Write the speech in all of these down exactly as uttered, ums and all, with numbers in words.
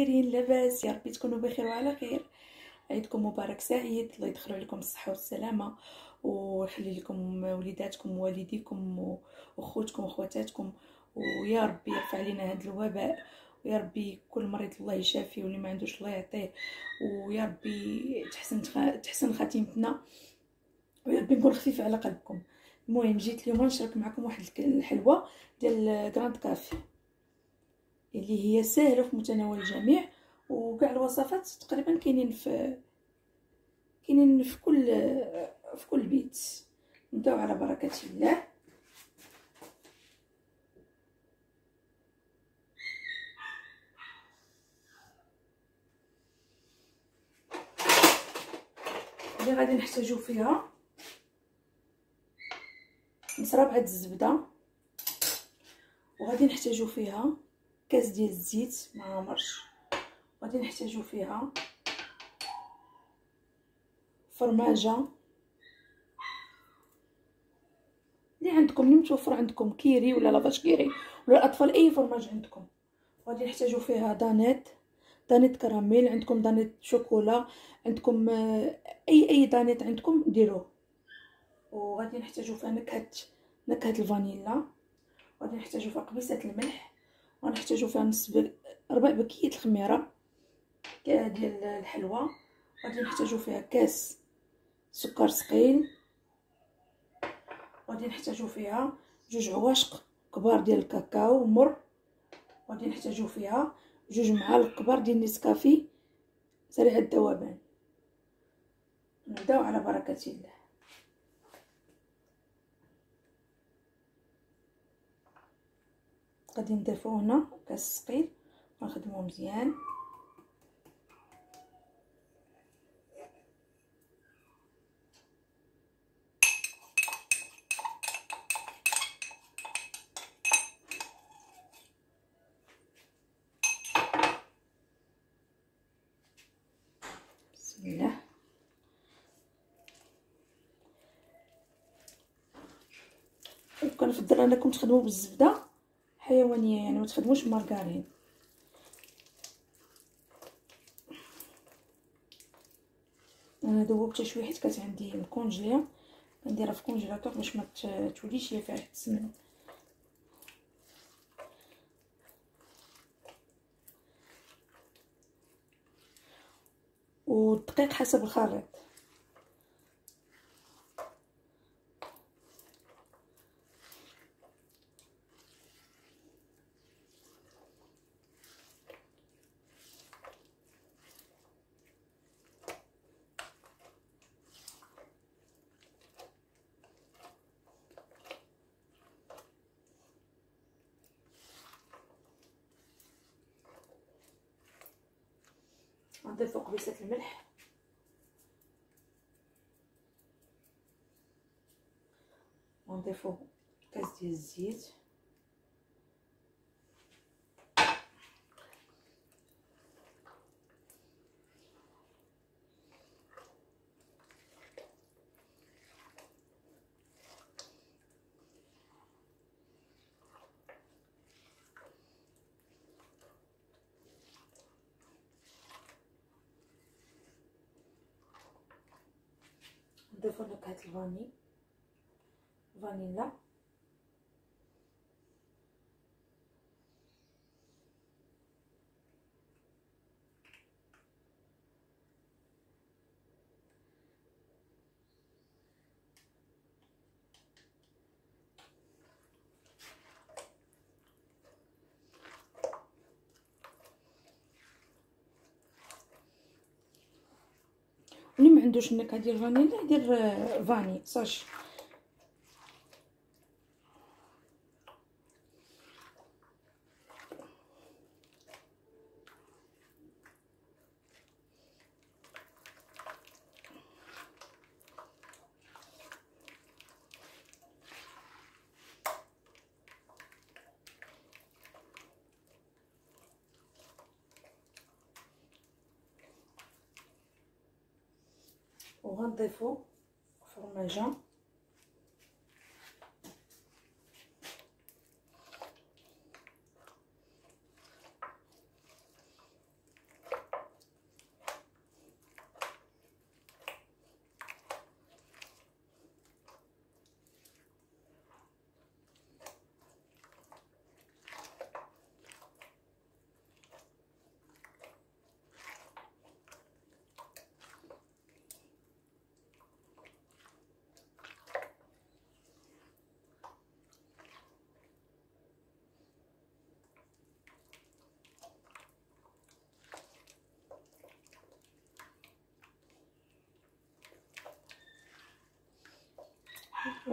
دايرين؟ لاباس؟ يا ربي تكونوا بخير وعلى خير. عيدكم مبارك سعيد، الله يدخل عليكم الصحه والسلامه ويخلي لكم وليداتكم ووالديكم واخوتكم واخواتاتكم، ويا ربي يرفع علينا هذا الوباء، ويا ربي كل مريض الله يشافي واللي ما عندوش الله يعطيه، ويا ربي تحسن تحسن خاتمتنا، ويا ربي نكون خفيفه على قلبكم. المهم جيت اليوم نشارك معكم واحد الحلوه ديال غراند كافي اللي هي سهله في متناول الجميع، وكاع الوصفات تقريبا كاينين في كاينين في كل في كل بيت. نبداو على بركه الله. اللي غادي نحتاجو فيها نص ربعه الزبده، وغادي نحتاجو فيها كاس ديال الزيت مع مرش، غادي نحتاجو فيها فرماجه اللي عندكم، اللي متوفر عندكم، كيري ولا لافاش كيري ولا الاطفال، اي فرماج عندكم. غادي نحتاجو فيها دانيت دانيت كراميل، عندكم دانيت شوكولا، عندكم اي اي دانيت عندكم ديروه. وغادي نحتاجو فيها نكهه نكهه الفانيلا، غادي نحتاجو فيها قبيصه الملح، ونحتاجو فيها نص ربع بكيه الخميره ديال الحلوى، غادي نحتاجو فيها كاس سكر ثقيل، غادي نحتاجو فيها جوج عواشق كبار ديال الكاكاو مر، غادي نحتاجو فيها جوج معالق كبار ديال نيسكافي سريع الذوبان. نبداو على بركه الله. غادي نضيفو هنا كاس ثقيل ونخدموه مزيان. بسم الله. وكنفضل انكم تخدموا بالزبده حيوانيه، يعني ما تخدموش بمارغرين. انا ذوبت شويه حيت كانت عندي مكونجليه، نديرها في كونجيلاتور باش ما توليش هي فيها السمن. والدقيق حسب الخليط. نضيفو قبيصه الملح، ونضيفو كاس ديال الزيت، نضيفو نكهه الفاني فانيلا، اللي ما عندوش النكهه ديال فانيلا يدير فاني صاج. وغنضيفو فرماجه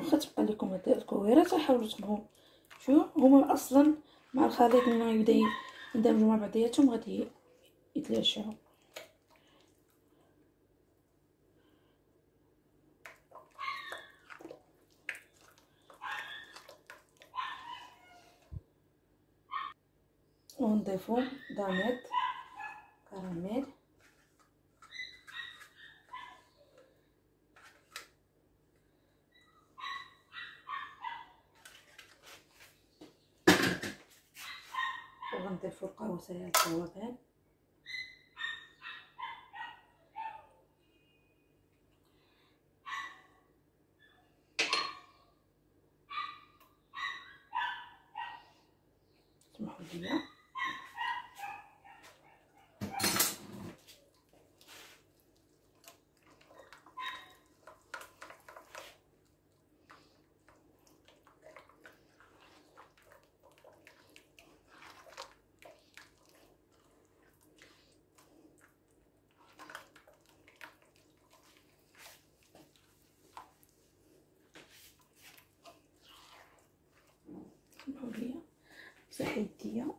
واخا تبقى لكم هاد الكويرات حاولوا تبغوا شو هما اصلا مع الخليط ملي يبدا يندمجوا مع بعضياتهم غادي يتلاشاو. ونضيفو دانيت كراميل وغنضيفو القهوه ديال الذوبان سمحوا لي. سمحوا لي مسح يديا.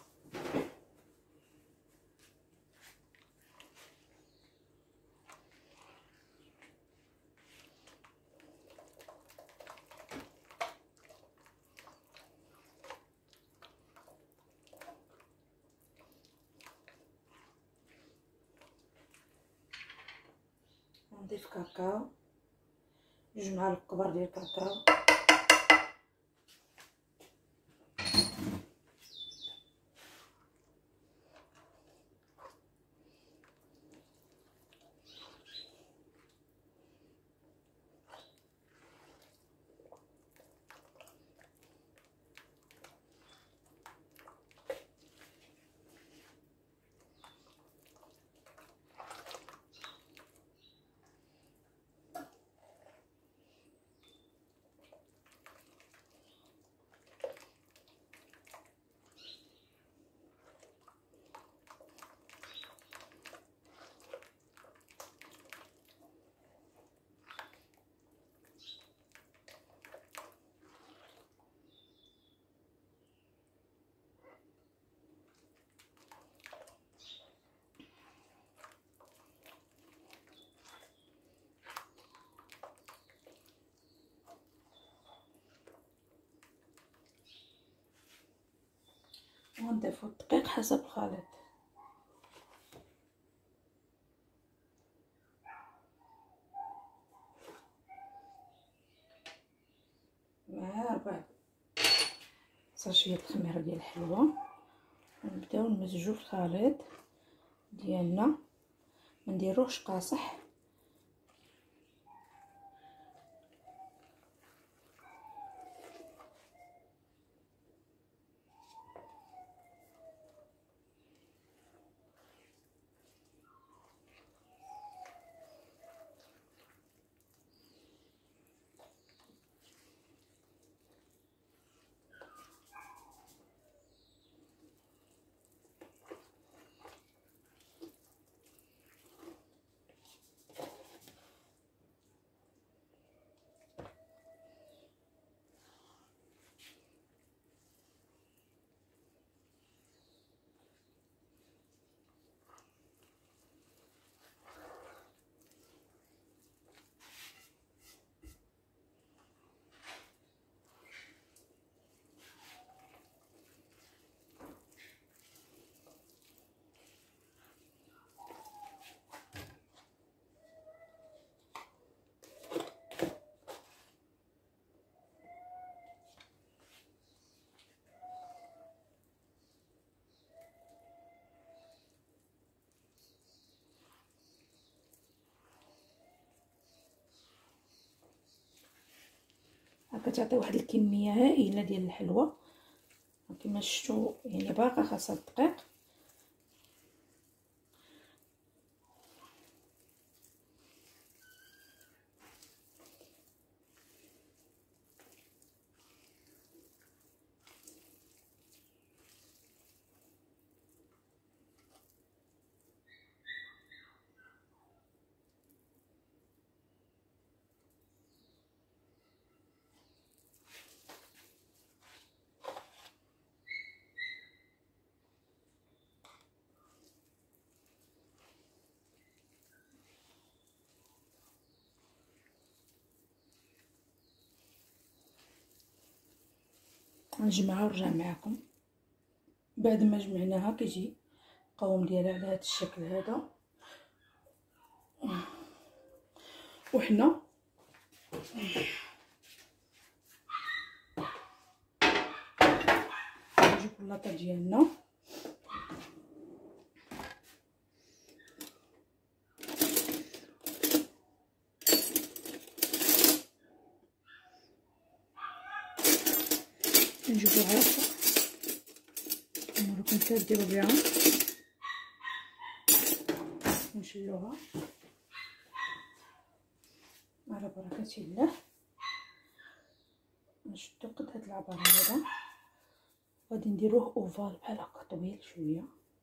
نضيف كاكاو جوج معالق كبار ديال الكاكاو ونضيفو الدقيق حسب الخليط. مع ربع ساشيه الخميره ديال الحلوه ونبداو نمزجو في الخليط ديالنا، ما نديروهش قاصح. هكا تعطي واحد الكميه هائله ديال الحلوى كما شفتوا، يعني باقا خاصها الدقيق. غنجمعها ونرجع معكم. بعد ما جمعناها كيجي القوام ديالها على هذا الشكل هذا. وحنا نجيبو اللاطه ديالنا نجيبوها نوريكم كيف ديروا بها ونشلوها على بركه الله. نشدو قد هاد العبار هذا غادي نديروه اوفال بحال هكا طويل شويه.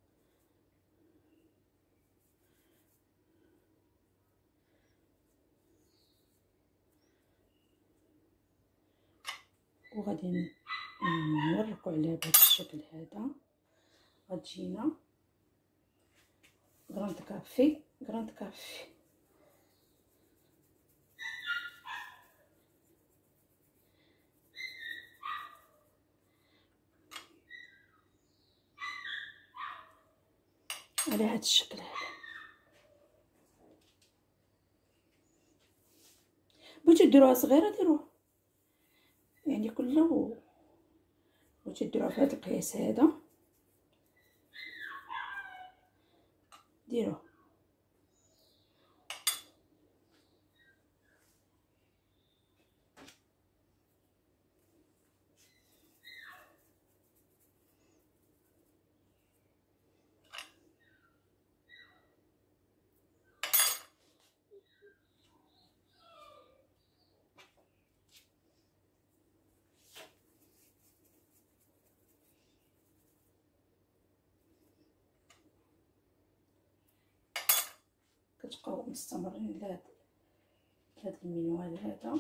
وغادي نوركو عليها بهذا الشكل هذا. غتجينا غراند كافي غراند كافي على هذا الشكل هذا. بغيتو ديروها صغيره ديروها يعني كله، بغيتو ديروها في هذا القياس هذا ديروه. كتبقاو مستمرين لهاد لهاد المنوال هذا.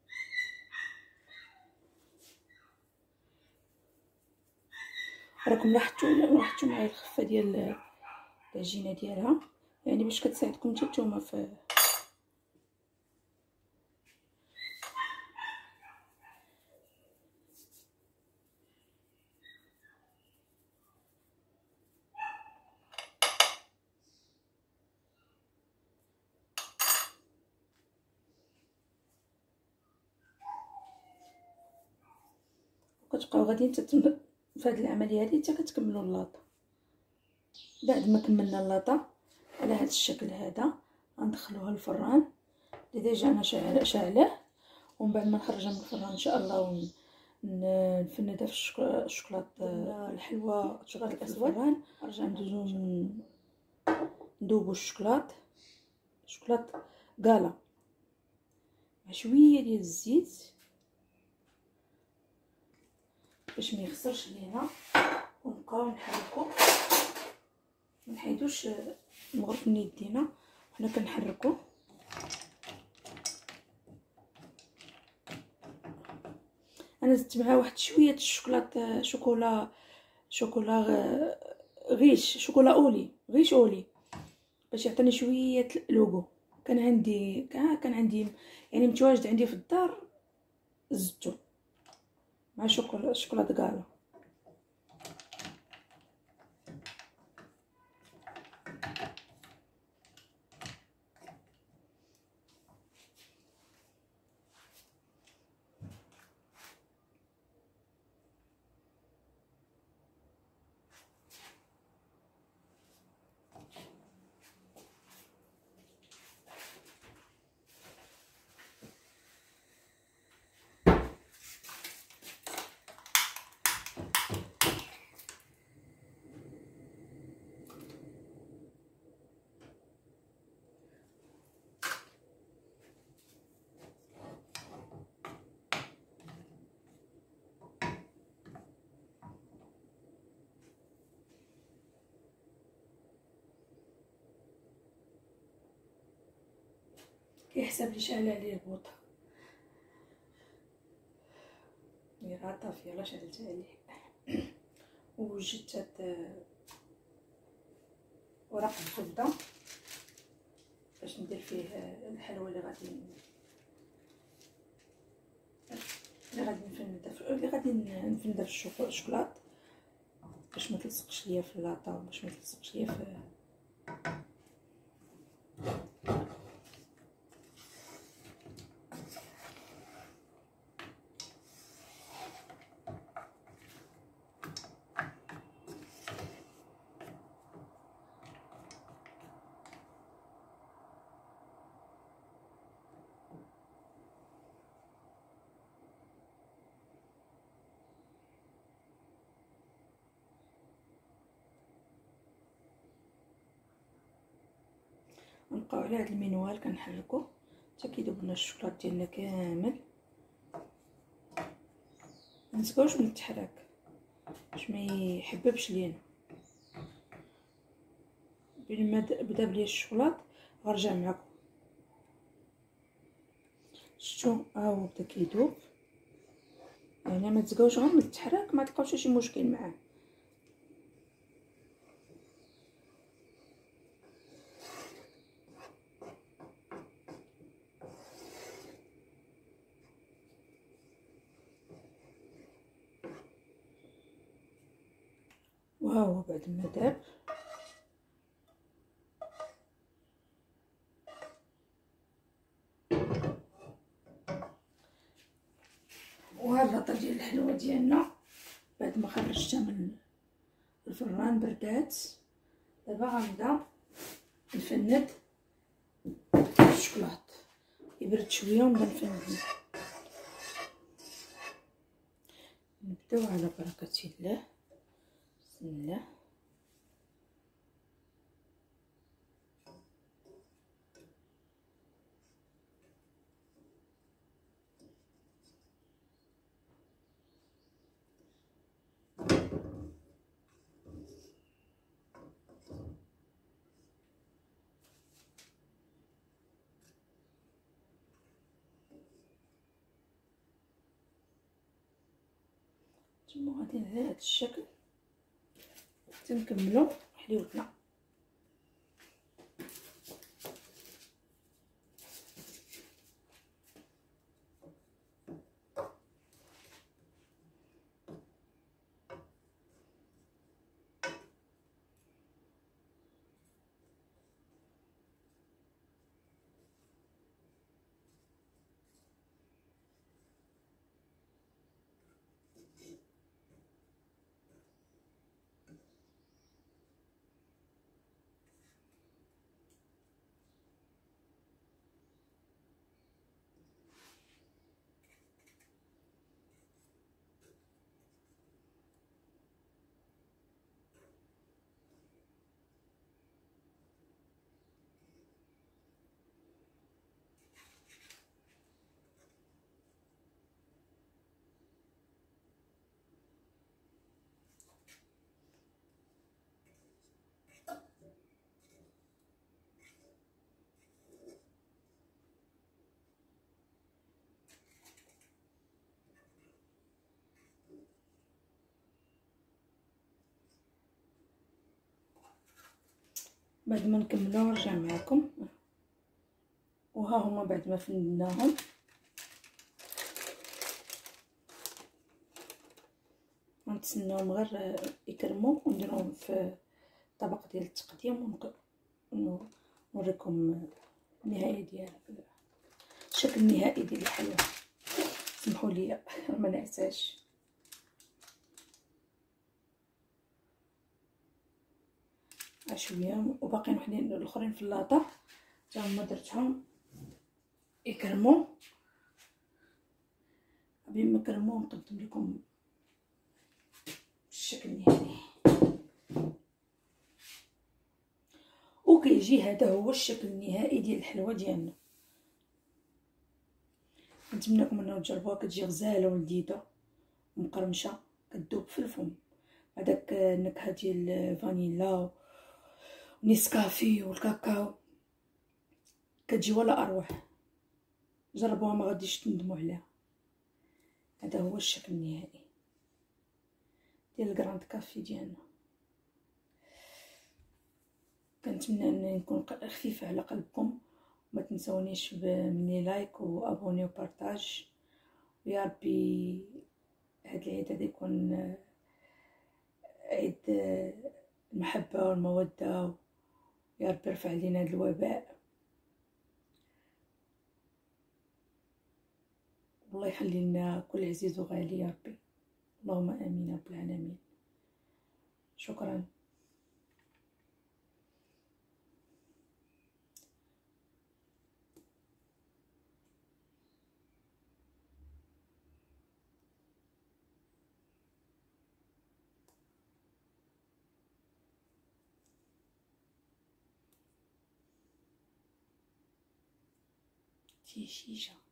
راكم لاحظتوا لاحظتوا معايا الخفه ديال العجينه ديالها، يعني باش كتساعدكم حتى نتوما في كتبقاو غاديين في هذه العمليه هذه حتى كتكملوا اللاطه. بعد ما كملنا اللاطه على هذا الشكل هذا غندخلوها الفران اللي ديجا انا شاعله، ومن بعد ما نخرجها من الفران ان شاء الله ونفندها في الشوكولاط الحلوى الشوكولاط الاسود. نرجع ندوزو ندوبو الشوكولاط الشوكولاط كالا مع شويه ديال الزيت باش ما يخسرش لينا، ونبقاو نحركو منحيدوش المغرف من يدينا حنا كنحركو. انا زدت معاه واحد شويه الشوكولاط شوكولا شوكولا غيش شوكولا اولي غيش اولي باش يعطيني شويه لوغو. كان عندي كان عندي يعني متواجد عندي في الدار، زدتو مع شوكولا شوكولاط كالا. كيحسب لي شعل عليه البوطه راه طافيه لا شعلت عليه. وجدت هاد ورق الزبده باش ندير فيه الحلوى اللي غادي اللي غادي نفندها في اللي غادي نفندها في الشوكولات باش ما تلصقش ليا في اللاطه، باش ما تلصقش ليا في نبقاو على هاد المنوال كنحركو حتى كيذوب لنا الشوكولات ديالنا كامل. منسكوش من التحراك باش ما يحببش لينا. بين ما بدا بلي الشوكولات غنرجع معكم. شفتوا ها هو بدا كيذوب، يعني ما تزقاوش غير من التحراك ما تلقاوش شي مشكل معاه. وها هو بعد ما داب وها اللاطه ديال الحلوه ديالنا بعد ما خرجتها من الفران بردات. دابا غنبدا نفند الشوكولات، يبرد شويه ونبدا نفند. نبداو على بركه الله. بسم الله. ثم غادي على هذا الشكل حتى نكملو حليوتنا. بعد ما نكملو نرجع معكم. وها هما بعد ما فندناهم غنتسناوهم غير يكرموا ونديروهم في طبق ديال التقديم ونوريكم النهايه ديال الشكل النهائي ديال الحلوه. سمحوا لي ما نعساش. شويه وباقيين وحدين الاخرين في اللاطه حتى هما درتهم يكرموا. قبل ما يكرموا نقدم لكم الشكل النهائي. وكيجي هذا هو الشكل النهائي ديال الحلوه ديالنا. نتمنىكم انه تجربوها، كتجي غزاله ولذيذه ومقرمشه كتذوب في الفم. هذاك النكهه ديال الفانيلا ونيسكافي والكاكاو كتجي ولا اروح. جربوها ما غاديش تندموا عليها. هذا هو الشكل النهائي ديال الكراند كافي ديالنا. كنتمنى انني نكون خفيفه على قلبكم. ما تنسونيش مني لايك وابوني وبارطاج ويا ربي هاد العيد هذا يكون عيد المحبة والمودة، يا ربي يرفع علينا هاد الوباء، والله يخلي لنا كل عزيز وغالي يا ربي. اللهم امين يا رب العالمين. شكرا. شيشة